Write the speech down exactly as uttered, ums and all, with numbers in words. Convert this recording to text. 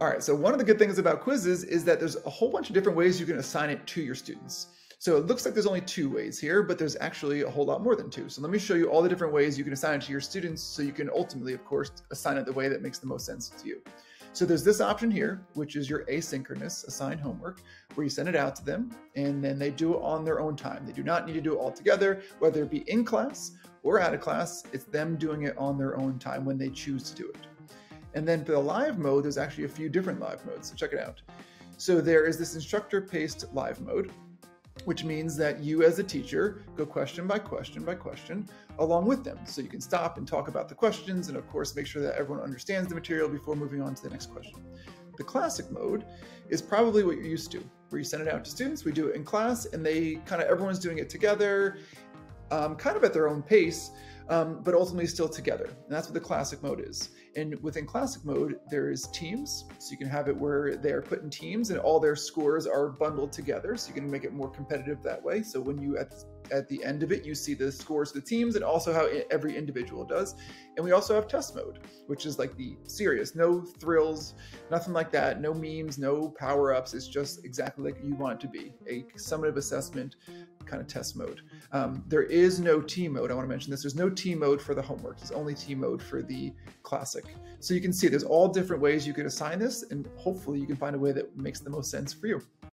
All right, so one of the good things about Quizizz is that there's a whole bunch of different ways you can assign it to your students. So it looks like there's only two ways here, but there's actually a whole lot more than two. So let me show you all the different ways you can assign it to your students so you can ultimately, of course, assign it the way that makes the most sense to you. So there's this option here, which is your asynchronous assigned homework, where you send it out to them and then they do it on their own time. They do not need to do it all together, whether it be in class or out of class. It's them doing it on their own time when they choose to do it. And then for the live mode, there's actually a few different live modes, so check it out. So there is this instructor-paced live mode, which means that you as a teacher go question by question by question along with them. So you can stop and talk about the questions and of course make sure that everyone understands the material before moving on to the next question. The classic mode is probably what you're used to, where you send it out to students, we do it in class, and they kind of, everyone's doing it together, um, kind of at their own pace, um, but ultimately still together. And that's what the classic mode is. And within classic mode, there is teams. So you can have it where they are put in teams and all their scores are bundled together. So you can make it more competitive that way. So when you, at, at the end of it, you see the scores of the teams and also how every individual does. And we also have test mode, which is like the serious, no thrills, nothing like that, no memes, no power-ups. It's just exactly like you want it to be, a summative assessment kind of test mode. Um, there is no T mode. I want to mention this. There's no T mode for the homework. There's only T mode for the classic. So you can see there's all different ways you can assign this, and hopefully you can find a way that makes the most sense for you.